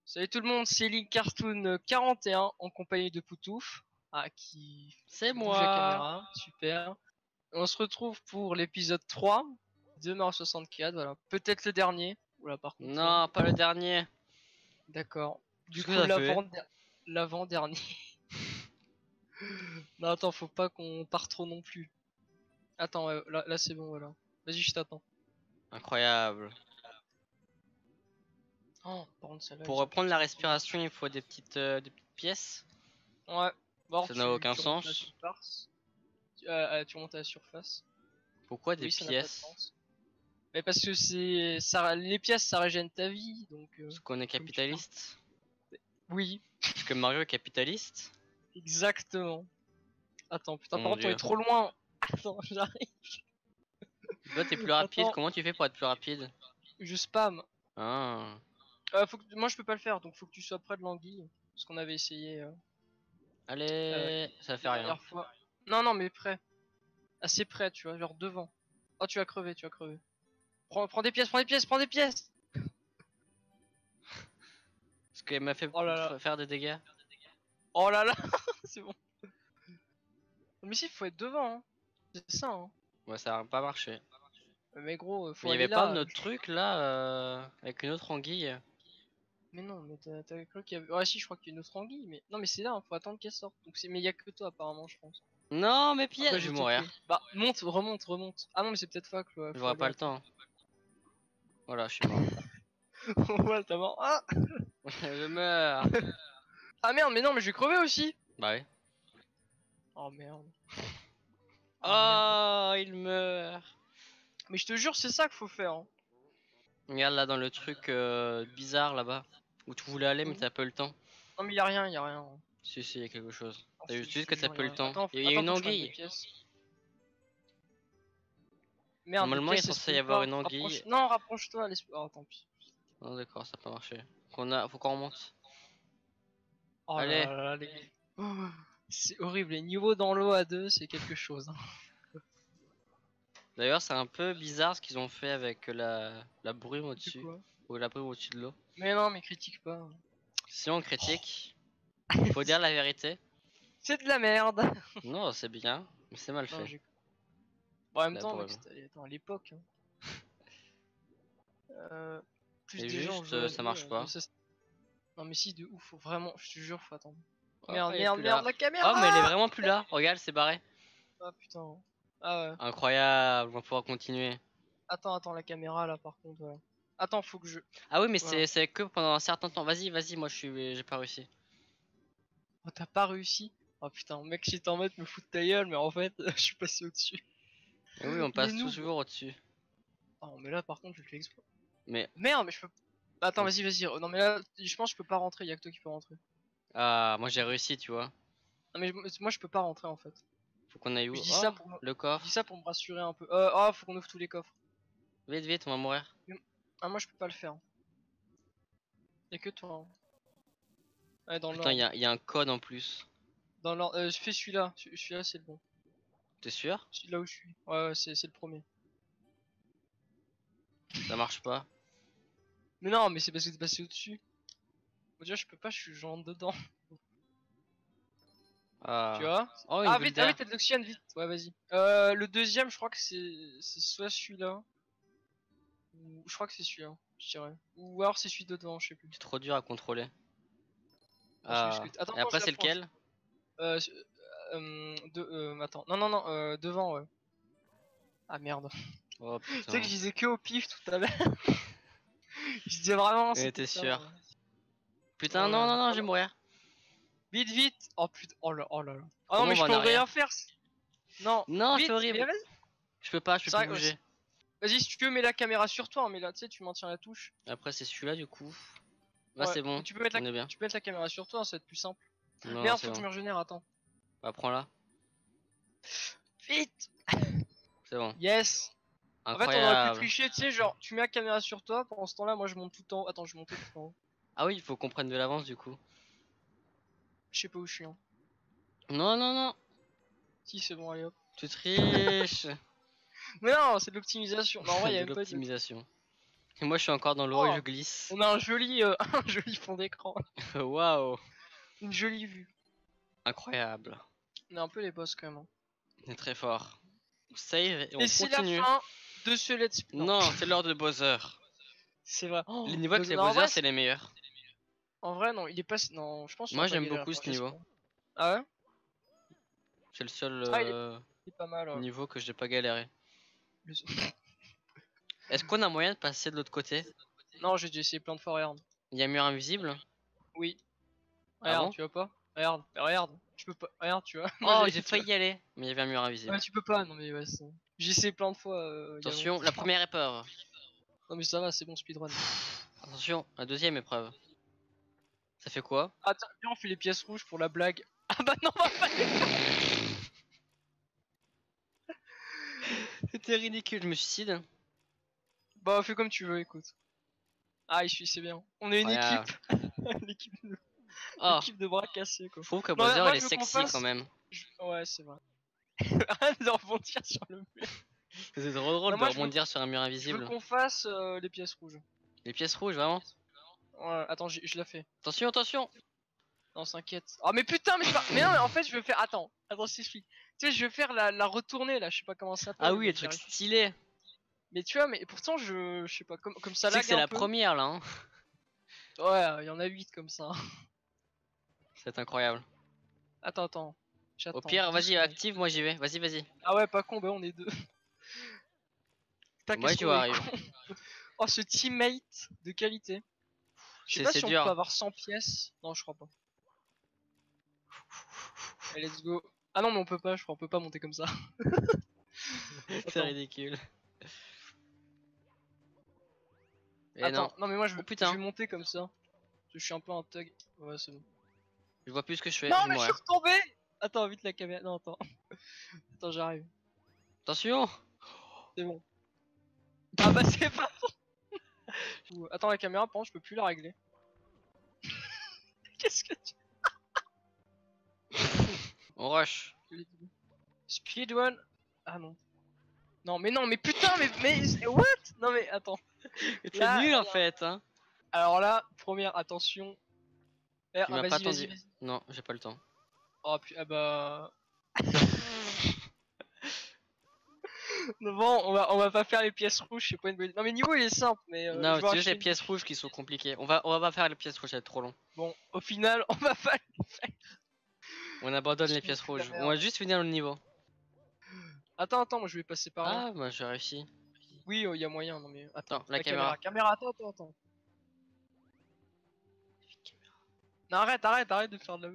Salut tout le monde, c'est Link Cartoon 41 en compagnie de Poutouf. C'est Bouge la moi. caméra, super. On se retrouve pour l'épisode 3 de Mario 64, voilà. Peut-être le dernier. Oula, par contre. Non, pas le dernier. D'accord. Du Qu'est-ce que coup, ça fait? l'avant-dernier. Non, attends, faut pas qu'on parte trop non plus. Attends, ouais, là c'est bon, voilà. Vas-y, je t'attends. Incroyable. Oh, par contre, celle-là, Pour ils ont reprendre la fait- respiration, il faut des petites pièces. Ouais. Bon, Ça n'a aucun tu remontes à la sens. surface. Tu remontes à la surface. Pourquoi des Oui, ça n'a pas de pièces? sens. Mais parce que c'est ça, les pièces ça régène ta vie, donc Parce qu'on est comme tu veux. capitaliste. Oui, Parce que Mario est capitaliste. exactement. Attends, putain, Oh par mon contre on est dieu. trop loin. Attends, j'arrive. Toi, t'es plus rapide. Attends, Comment tu fais pour être plus rapide? je spam. Ah. Moi je peux pas le faire, donc faut que tu sois près de l'anguille, ce qu'on avait essayé euh, Allez, ça fait la rien. dernière fois. Non, non, mais près, assez près, tu vois, genre devant. Oh, tu vas crever, tu vas crever. Prends des pièces, prends des pièces, prends des pièces. Parce qu'elle m'a fait Oh là là, faire des dégâts. oh là là, c'est bon. Mais si, faut être devant, hein. C'est ça, hein. Ouais, ça a pas marché. Mais gros, Mais faut il y aller avait pas là. notre truc là, avec une autre anguille. Mais non, mais t'as cru qu'il y avait. Ouais, si, je crois qu'il y a une autre anguille, mais. Non, mais c'est là, hein, faut attendre qu'elle sorte. Donc c'est. Mais il y a que toi, apparemment, je pense. Non, mes pièces, Après, je j'ai vais tout mourir. tué. Bah, monte, remonte, remonte. Ah non, mais c'est peut-être fac, ouais, faut J'aurai aller pas le après. temps. Voilà, je suis mort. Ouais, t'as mort. Ah! Je meurs. Ah merde, mais non, mais je vais crever aussi! Bah oui. Oh merde. Ah merde. Oh, il meurt. Mais je te jure, c'est ça qu'il faut faire, hein. Regarde là dans le truc bizarre là-bas. Où tu voulais aller mais Où? t'as pas eu le temps. Non, mais y a rien, y a rien. Si, si, il y a quelque chose. Oh, T'as juste je dit te que t'as jure, y pas a eu le rien. temps. Attends, Il y a attends, une faut que je prenne des anguille. pièces. Merde, des Normalement, il est pièces, elles censé y spawnent avoir pas. une anguille. Non, rapproche-toi, Oh, tant pis. Non, d'accord, ça a pas marché. Faut qu'on remonte. Oh là Allez. là là, les. Oh, c'est horrible, les niveaux dans l'eau à deux, c'est quelque chose, hein. D'ailleurs, c'est un peu bizarre ce qu'ils ont fait avec la brume Du au-dessus. quoi? Ou la brume au-dessus de l'eau. Mais non, mais critique pas. Si on critique, faut dire la vérité. C'est de la merde. Non, c'est bien, mais c'est mal Non, fait. bon, en même La temps, mec, brume. c'était attends, à l'époque, hein. Euh, Plus Et des gens juste, jouent à ça deux. marche pas. Non, mais si, de ouf, faut vraiment, je te jure, faut attendre. Oh, Merde, elle est merde, plus merde, là. la Oh, mais elle est caméra! vraiment plus là. Regarde, c'est barré. Ah putain. Ah ouais. Incroyable, on va pouvoir continuer. Attends, la caméra là, par contre, voilà. Attends, faut que je. Ah oui, mais Voilà. c'est que pendant un certain temps. Vas-y, moi j'ai pas réussi. Oh, t'as pas réussi? Oh putain, mec, j'étais en mode me foutre ta gueule, mais en fait, je suis passé au-dessus. Et oui, on Les passe noobs. toujours au-dessus. Oh, mais là, par contre, je le fais exprès. Mais Merde, mais je peux. Attends, vas-y. Oh, non, mais là, je pense que je peux pas rentrer, y'a que toi qui peux rentrer. ah, moi j'ai réussi, tu vois. Non, mais moi, je peux pas rentrer en fait. Faut qu'on aille où? Je dis Oh, ça pour me... le Je dis coffre. ça pour me rassurer un peu. Oh, faut qu'on ouvre tous les coffres. Vite, vite, on va mourir. Ah, moi, je peux pas le faire. Y'a que toi, hein. Ouais, dans Putain, l'ordre. y a un code en plus. Dans l'ordre. Je fais celui-là. Celui-là, c'est le bon. T'es sûr? Celui-là où je suis. Ouais, c'est le premier. Ça marche pas. Mais non, mais c'est parce que t'es passé au-dessus. Bon, déjà, je peux pas, je rentre dedans. Tu Ah. vois? Oh, une Ah, bulle vite, ah oui, d'air. t'as de l'oxygène, vite. Ouais, vas-y. Le deuxième, je crois que c'est soit celui-là. Ou je crois que c'est celui-là, je dirais. Ou alors c'est celui de devant, je sais plus. C'est trop dur à contrôler. Non, c'est juste Ah. que... Attends, Et attends, après, je c'est l'approche. lequel? Attends. Non, devant, ouais. Ah merde. Oh Tu sais que je putain. disais que au pif tout à l'heure. Je disais vraiment, Et c'était t'es ça. sûr? Ouais. Putain, Oh non, là non, là. non, Oh je vais non. mourir. Vite, vite. Oh putain, oh là là. Ah non, Comment mais on je va en peux rien arrière? faire. Non, Non, c'est vite. Mais horrible. vas-y. Je peux pas, je C'est peux plus vrai, bouger. vas-y, si tu veux, mets la caméra sur toi. Mais là, tu sais, tu maintiens la touche. Après, c'est celui-là du coup. Là, Ouais, c'est mais bon, on est bien. tu peux mettre la caméra sur toi, ça va être plus simple. Non, non, Merde, c'est faut que je bon. me régénère, attends. Bah, prends-la. Vite. C'est bon. Yes. En fait, on aurait pu Incroyable. tricher, tu sais, genre, tu mets la caméra sur toi, pendant ce temps-là, moi je monte tout en haut. Attends, je vais monter tout en haut. Ah oui, il faut qu'on prenne de l'avance du coup. Je sais pas où je suis, hein. Non, non, non. Si, c'est bon, allez hop. Tu triches. Mais non, c'est de l'optimisation. Non, en vrai, De y'a même pas de. l'optimisation. Et moi je suis encore dans l'eau et je glisse. On a un joli, un joli fond d'écran. Waouh. Une jolie vue. Incroyable. On est un peu les boss quand même. Hein. On est très fort. Save et on Et c'est la continue. fin de ce let's play. Non, c'est l'heure de Bowser. C'est vrai. Oh, Les niveaux avec les non, en Bowser vrai, c'est les meilleurs. En vrai, non, il est pas. Non, je pense. Moi j'aime beaucoup ce niveau. Ah ouais? C'est le seul Ah, il est pas mal. Ouais. niveau que j'ai pas galéré. Le- Est-ce qu'on a moyen de passer de l'autre côté? Non, j'ai déjà essayé plein de fois, regarde. Il y a un mur invisible? Oui. Ah Regarde, bon? tu vois pas? Regarde, regarde. Je peux pas. Regarde, tu vois. Oh, j'ai- j'ai tu failli y aller. Mais il y avait un mur vois. invisible. Ouais, tu peux pas. Non, mais ouais, j'ai essayé plein de fois. également. Attention, la première épreuve. Non, mais ça va, c'est bon, speedrun. Attention, la deuxième épreuve. Ça fait quoi? Attends, viens, on fait les pièces rouges pour la blague. Ah bah non, on va pas. C'était ridicule, je me suicide. Bah, fais comme tu veux, écoute. Ah, c'est bien. On est une Regarde. équipe. L'équipe Oh, l'équipe de bras cassés, quoi. je trouve que Non, Bowser moi, il est je veux qu'on sexy fasse- quand même. Ouais, c'est vrai. Arrête de rebondir sur le mur. C'est trop drôle Non, de moi, je veux- rebondir sur un mur Je veux invisible. qu'on fasse les pièces rouges. Les pièces rouges, vraiment? Ouais, attends, je la fais. Attention, attention! Non, s'inquiète. Oh, mais putain, mais c'est pas. Mais non, mais en fait, je veux faire. Attends, je t'explique. Tu sais, je vais faire la retournée là, je sais pas comment ça s'appelle. Ah oui, mais le truc stylé! Mais tu vois, mais pourtant, je sais pas, comme ça Tu sais lag que c'est un la peu. première là, hein? Ouais, il y en a 8 comme ça. C'est incroyable. Attends. J'attends. Au pire, 10 vas-y, secondes. active, moi j'y vais. Vas-y, vas-y. Ah ouais, pas con, bah on est deux. Putain, Moi qu'est-ce j'y qu'on est arrive. con. Oh, ce teammate de qualité. Je sais pas C'est si on dur. peut avoir 100 pièces. Non, je crois pas. Allez, let's go. Ah non, mais on peut pas, je crois, on peut pas monter comme ça. C'est Attends. ridicule. Et Attends, non, non, mais moi je veux, Oh, putain. je vais monter comme ça. Je suis un peu un thug. Ouais, c'est bon. je vois plus ce que je fais. Non, je vais mais je suis mourir. retombé. Attends, vite la caméra. Non, attends. Attends, j'arrive. Attention! C'est bon. Ah bah, c'est pas bon. Attends, la caméra, par contre, je peux plus la régler. Qu'est-ce que tu. On rush. Speedrun. Ah non. Non, mais putain, mais. What? Non, mais attends. C'est Là, nul en fait, hein? Alors là, première, attention. Tu m'as pas Vas-y, attendu. vas-y. Non, j'ai pas le temps. Oh, ah bah. Non, bon, on va pas faire les pièces rouges, c'est pas une bonne. Non, mais niveau il est simple, mais. Non, je vais c'est juste acheter les une- pièces rouges qui sont compliquées. On va pas faire les pièces rouges, ça va être trop long. Bon, au final, on va pas. On abandonne Je les fais pièces plus la rouges. merde. On va juste finir le niveau. Attends, moi je vais passer par là. Ah, bah j'ai réussi. Oui, il y a moyen, non mais. Attends, Non, la caméra. Caméra, attends. Non, arrête de faire de la.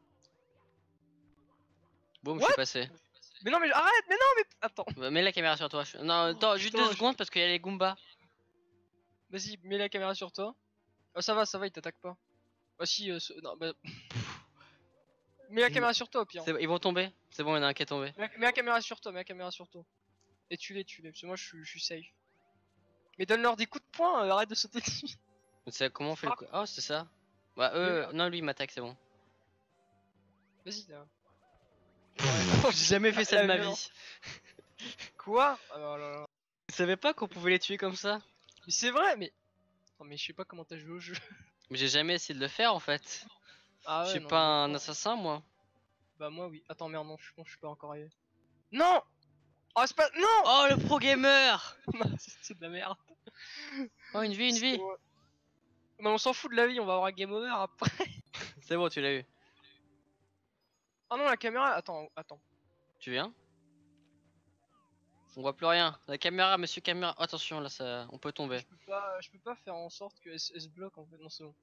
Boum, je What? suis passé. Mais non, mais arrête, mais non, mais. Attends, Bah, mets la caméra sur toi. Non, attends, juste putain, 2 secondes parce qu'il y a les Goombas. vas-y, mets la caméra sur toi. Oh, ça va, il t'attaque pas. Ah si, non, bah. Mets la caméra sur toi au pire. Ils vont tomber. C'est bon, il y en a un qui est tombé. Mets la caméra sur toi, Et tue-les, parce que moi je suis safe. Mais donne-leur des coups de poing, arrête de sauter dessus. C'est comment on fait le coup? Oh, c'est ça. Bah, non, lui il m'attaque, c'est bon. Vas-y là. J'ai jamais fait ça de La ma violence. vie. Quoi? Ah là là là. Je savais pas qu'on pouvait les tuer comme ça. Mais c'est vrai, mais. Non, mais je sais pas comment t'as joué au jeu. Mais j'ai jamais essayé de le faire en fait. Ah Je ouais, suis non, pas mais un non. assassin moi. Bah, moi oui. Attends, merde, non, je suis pas encore arrivé. Non! Oh, c'est pas. Non! Oh, le pro gamer! Non, c'est de la merde. Oh, une vie, une vie. Ouais. Mais on s'en fout de la vie, on va avoir un game over après. C'est bon, tu l'as eu. Oh non, la caméra. Attends. Tu viens? On voit plus rien. La caméra, monsieur caméra. Attention, là, ça, on peut tomber. Je peux pas faire en sorte que elle se bloque en fait. Non, c'est bon.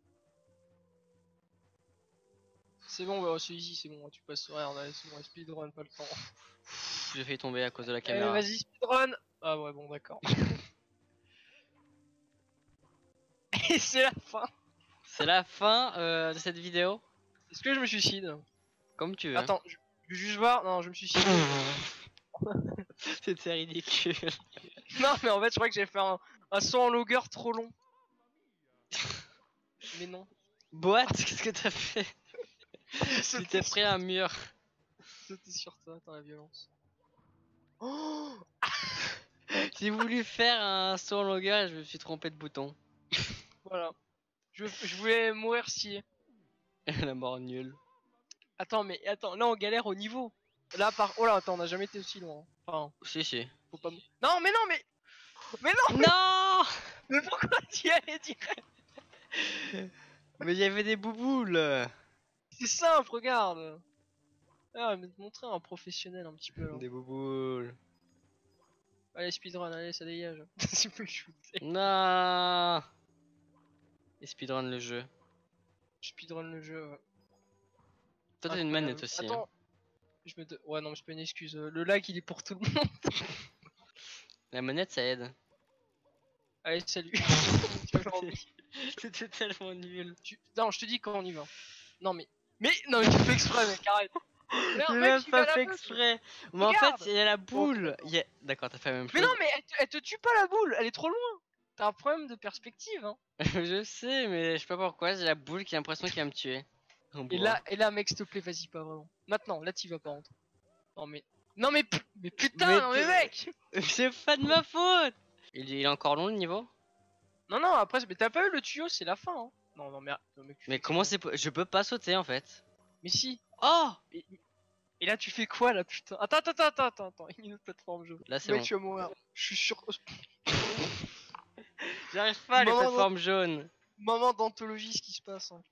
C'est bon, bah, c'est easy, c'est bon. Tu passes. Ouais, c'est bon, speedrun, pas le temps. J'ai failli tomber à cause de la Allez, caméra. vas-y, speedrun! Ah ouais, bon, d'accord. Et c'est la fin! C'est la fin de cette vidéo. Est-ce que je me suicide? Comme tu veux. Attends, je veux juste voir. Non, je me suicide. C'était ridicule. Non, mais en fait, je crois que j'ai fait un saut en logger trop long. Mais non. Boîte, qu'est-ce que t'as fait? Tu t'es pris un mur. Sauter sur toi, attends la violence. Oh! J'ai voulu faire un saut en longueur et je me suis trompé de bouton. Voilà. Je voulais mourir si. La mort nulle. Attends, mais attends, là on galère au niveau. Là par. Oh là, attends, on a jamais été aussi loin. Enfin, Si, si. faut pas. Non, mais non, mais. Mais non, Non. mais pourquoi tu y allais direct? Mais il y avait des bouboules. C'est simple, regarde. Ah, mais te montrer un professionnel un petit peu là. Des bouboules. Allez, speedrun, allez, ça dégage. C'est plus shooter. Non. Et speedrun le jeu. Speedrun le jeu. Ouais. Toi t'as une Incroyable. manette aussi. Hein. Attends, ouais, non, mais c'est pas une excuse. Le lag il est pour tout le monde. La manette ça aide. Allez, salut. Tu vois, C'était tellement nul. Non, je te dis quand on y va. Non, mais. Non, mais tu fais exprès, mec, arrête. Merde, J'ai mec, même tu vas pas à la fait base. exprès. Mais en Regarde. fait, il y a la boule. D'accord, t'as fait la même Mais chose. non, mais elle te tue pas la boule, elle est trop loin. T'as un problème de perspective, hein. Je sais, mais je sais pas pourquoi, j'ai la boule qui a l'impression qu'elle va me tuer. En Et bois. là, mec, s'il te plaît, vas-y, pas vraiment. Maintenant, là, t'y vas pas rentrer. Non, mais. Non, mais putain, Mais non, mais mec. C'est pas de ma faute. Il est encore long le niveau. Non, non, après, mais t'as pas eu le tuyau, c'est la fin, hein. Non, non, mais. Non, mec, tu Mais fais comment exprès. c'est... Je peux pas sauter en fait. Mais si. Oh. Et là, tu fais quoi, là, putain? Attends. Une autre plateforme jaune. Là c'est Mec, bon. tu vas mourir. Je suis sûr. J'arrive pas les Maman, plateformes jaunes. Moment d'anthologie, ce qui se passe, hein.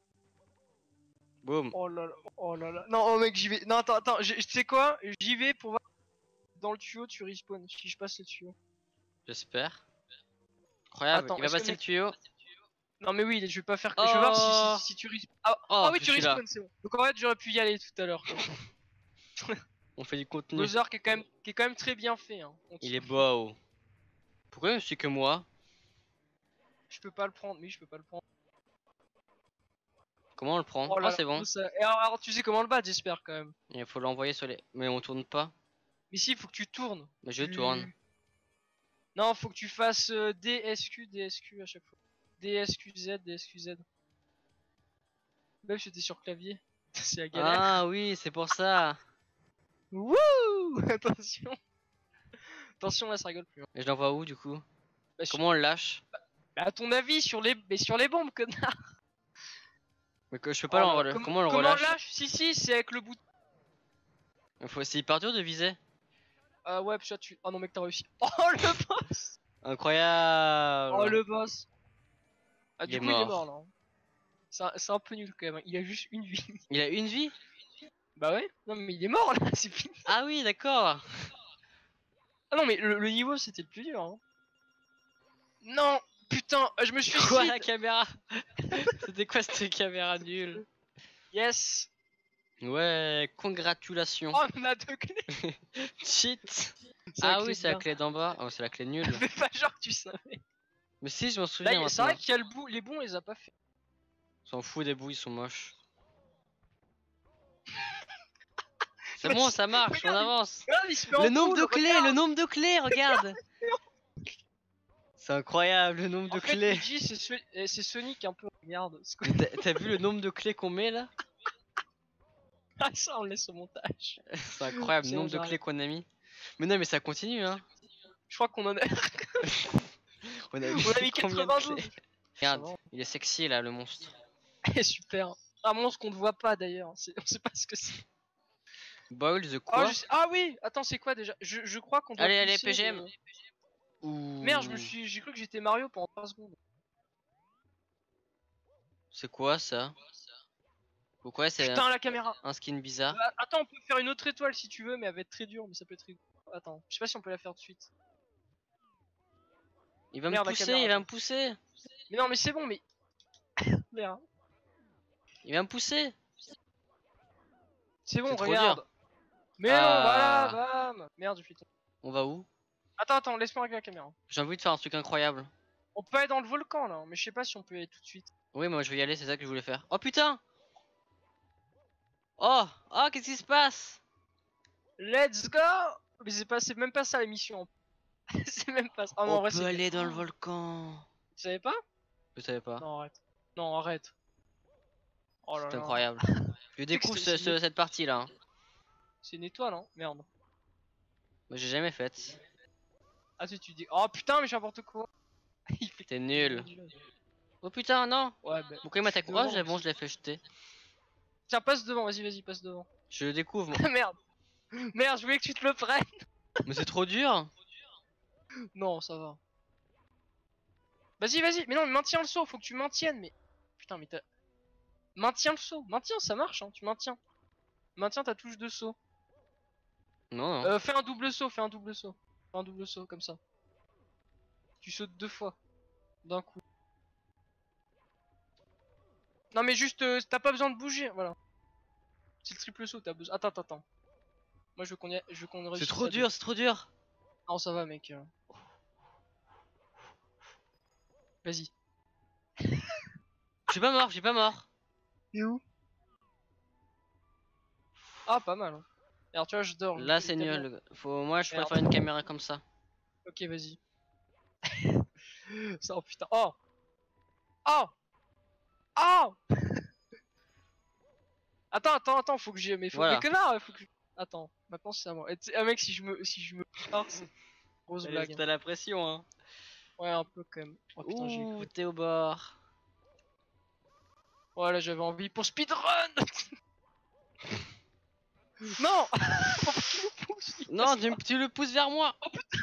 Boum. Oh là là, oh là là. Non, oh mec, j'y vais. Non, attends, tu sais quoi? J'y vais pour voir. Dans le tuyau, tu respawn si je passe le tuyau. J'espère. Incroyable. Attends, Il va est-ce que passer le mec. tuyau. Non, mais oui, je vais pas faire. Oh. Je vais voir si tu respawn. Ah, Oh, oui, je tu suis là. respawn, c'est bon. Donc en fait, j'aurais pu y aller tout à l'heure. On fait du contenu. Bowser qui est quand même très bien fait. Hein. Il est beau. Pourquoi c'est que moi? Je peux pas le prendre, oui, je peux pas le prendre. Comment on le prend? Oh Oh, là c'est là, bon. Et alors, tu sais comment le battre, j'espère quand même. Il faut l'envoyer sur les... Mais on tourne pas. Mais si, faut que tu tournes. Mais je tourne. Non, faut que tu fasses DSQ à chaque fois. DSQZ. Même si j'étais sur clavier. C'est la galère. Ah oui, c'est pour ça. Wouh. Attention. Attention, là, ça rigole plus. Hein. Et je l'envoie où du coup? Bah, Comment on le lâche? Bah, à ton avis, sur les bombes, connard. Mais que je peux pas Oh là, comment on le comment on relâche? lâche? Si, c'est avec le bouton. C'est hyper dur de viser. Ah ouais, puis ça, tu. Oh non, mec, t'as réussi. Oh le boss. Incroyable. Oh le boss. Ah, Il du est coup, il est mort. mort là. Hein. C'est un peu nul quand même. Hein. Il a juste une vie. Il a une vie? Bah ouais. Non, mais il est mort là, c'est fini. Ah oui, d'accord. Ah non, mais le niveau c'était le plus dur. Hein. Non, putain, je me suis Quoi suicide. la caméra? C'était quoi cette caméra nulle? Yes. Ouais, congratulations. Oh, on a deux clés. Cheat. C'est la Ah clé oui, c'est la bien. clé d'en bas. Oh, c'est la clé nulle. Fais pas genre que tu savais. Mais si, je m'en Là, souviens c'est vrai maintenant. qu'il y a les bons, on les a pas fait. On s'en fout des bouts, ils sont moches. C'est Mais bon, ça marche, on regarde, avance. Regarde, il se met en Le nombre de boule, clés, regarde. le nombre de clés, regarde. C'est incroyable le nombre de En fait, clés. Luigi, c'est Sonic un peu. Regarde. C'est quoi T'as vu le nombre de clés qu'on met là? Ah, ça, on le laisse au montage. C'est incroyable le C'est nombre de j'arrête. clés qu'on a mis. Mais non, mais ça continue hein. Je crois qu'on en a. On a On a mis combien de 92. clés? Regarde, il est sexy là le monstre. Super. Un monstre qu'on ne voit pas d'ailleurs. On sait pas ce que c'est. Boil the Oh, quoi? Ah oui. Attends, c'est quoi déjà? Je crois qu'on doit. Allez, pousser PGM. le- Ouh. Merde, j'ai cru que j'étais Mario pendant 3 secondes. C'est quoi ça? Pourquoi c'est Putain, la caméra. un skin bizarre? Attends, on peut faire une autre étoile si tu veux, mais elle va être très dure. Mais ça peut être. Attends, je sais pas si on peut la faire de suite. Il va Merde, me la pousser, caméra, il va attends. me pousser. Mais non, mais c'est bon, mais. Merde. Il va me pousser. C'est bon, C'est trop regarde. dur. Mais Ah. non, voilà, bam. Merde, j'ai fait tout. On va où? Attends, laisse-moi régler la caméra. J'ai envie de faire un truc incroyable. On peut aller dans le volcan là, mais je sais pas si on peut y aller tout de suite. Oui, moi je vais y aller, c'est ça que je voulais faire. Oh putain! Oh! Oh, qu'est-ce qui se passe? Let's go! Mais c'est même pas ça la mission. C'est même pas ça. Ah non, en On vrai, peut c'est. aller dans le volcan. Tu savais pas? Je savais pas. Non, arrête. Non, arrête. Oh là C'est là. incroyable. Je découvre c'est- cette partie là. C'est une étoile, hein? Merde. Moi j'ai jamais faite. Ah si tu dis, oh putain mais j'ai n'importe quoi. Il fait T'es nul. Oh putain, non. Ouais bah. Pourquoi il m'attaque? Oh, Devant c'est bon, aussi. je l'ai fait jeter. Tiens, passe devant, vas-y, passe devant. Je le découvre, moi. Ah merde. Merde, je voulais que tu te le prennes. Mais c'est trop dur. Non, ça va. Vas-y, mais non, mais maintiens le saut, faut que tu maintiennes, mais. Putain, mais t'as. Maintiens le saut, maintiens, ça marche, hein, tu maintiens. Maintiens ta touche de saut. Non, non. Fais un double saut, fais un double saut. Fais un double saut, comme ça. Tu sautes 2 fois. D'un coup. Non, mais juste, t'as pas besoin de bouger, voilà. C'est le triple saut, t'as besoin. Attends. Moi, je veux qu'on réussisse. C'est trop à deux. dur, c'est trop dur. Non, ça va, mec. Vas-y. Je suis pas mort, je suis pas mort. Et où? Ah, pas mal. Hein. Alors, tu vois, je dors. Là, c'est nul. Moi, je Merde. préfère une caméra comme ça. Ok, vas-y. Ça, oh putain. Oh! Oh! Oh! Attends, faut que j'ai. Mais faut. Voilà. Mais connard, faut que. Attends, maintenant c'est à moi. Ah, mec, si je me. Ah, c'est grosse blague. T'as la pression, hein. Ouais, un peu quand même. Oh putain, j'ai Ouh, cru. t'es au bord. Voilà, j'avais envie pour speedrun! Non! Non, tu le pousses vers moi. Oh putain!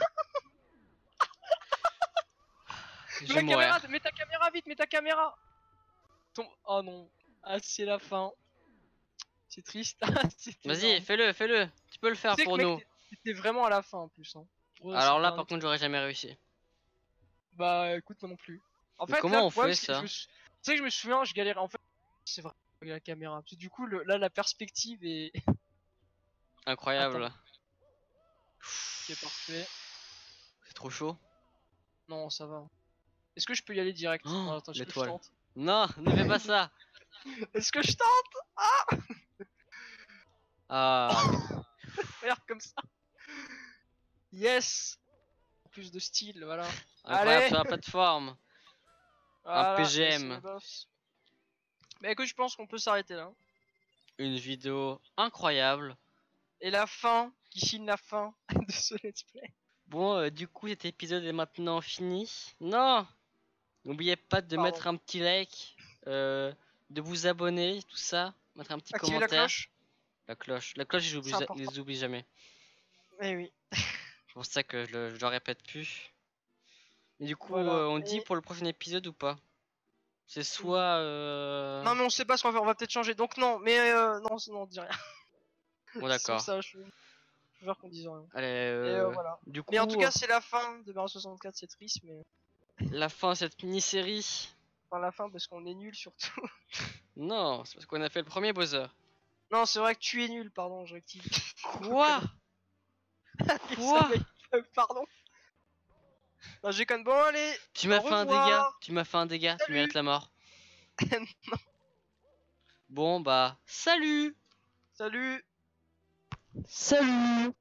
Je vais mourir. Mets ta caméra vite, mets ta caméra! Oh non. Ah, c'est la fin. C'est triste. Vas-y, fais-le. Tu peux le faire pour nous. C'était vraiment à la fin en plus. Hein. Alors là, par contre, j'aurais jamais réussi. Bah écoute, moi non plus. En Mais fait, comment là, on fait ça? Tu sais que je me souviens, je galérais. En fait, c'est vrai, avec la caméra. Parce que du coup, là, la perspective est. Incroyable. C'est parfait. C'est trop chaud. Non, ça va. Est-ce que je peux y aller direct? Oh, Non, attends, l'étoile. je tente. Non, ne fais pas ça. Est-ce que je tente? Ah, Faire comme ça. Yes! Plus de style, voilà. incroyable Allez. sur la plateforme. Voilà, PGM. c'est le boss. Mais écoute, je pense qu'on peut s'arrêter là. Une vidéo incroyable. Et la fin, qui signe la fin de ce let's play. Bon, du coup, cet épisode est maintenant fini. Non! N'oubliez pas de mettre un petit like, de vous abonner, tout ça. Mettre un petit Activez commentaire. la cloche. La cloche, je C'est important. les oublie jamais. Eh oui. C'est pour ça que je le répète plus. Et du coup, Voilà. on dit pour le prochain épisode ou pas? C'est soit... Non mais on sait pas ce qu'on va faire, on va peut-être changer. Donc non, mais non, on dit rien. Bon d'accord. Ça, je veux faire qu'on dise rien. Allez, Voilà. du coup, Mais en tout cas, c'est la fin de Mario 64, c'est triste, mais... la fin de cette mini-série. Enfin, la fin parce qu'on est nul surtout. Non, c'est parce qu'on a fait le premier Bowser. Non, c'est vrai que tu es nul, pardon, je rectifie. Quoi? Quoi? Pardon. Non, j'ai quand même... Bon, allez. Tu m'as fait un dégât. Tu m'as fait un dégât. Salut. Tu mérites la mort. Non. Bon bah, salut. Salut. Salut.